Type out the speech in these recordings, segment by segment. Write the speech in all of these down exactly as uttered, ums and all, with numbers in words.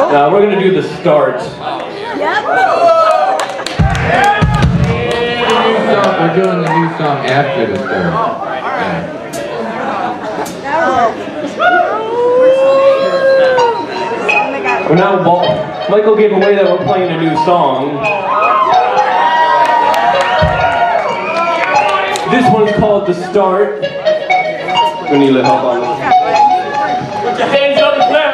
Uh, we're gonna do the start. Yep. We're doing the new song after the start. Well, now Michael gave away that we're playing a new song. This one's called The Start. We need a little help on this. Put your hands up and clap.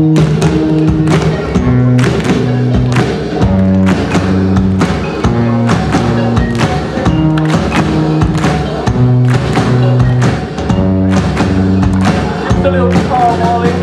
Just a little call, Molly.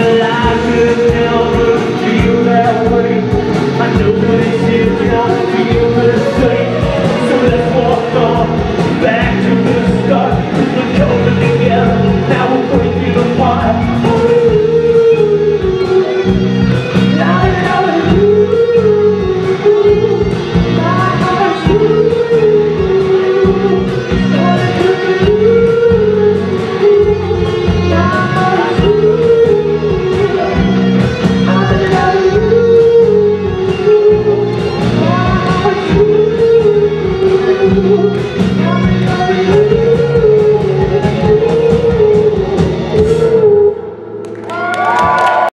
I know what it is, I feel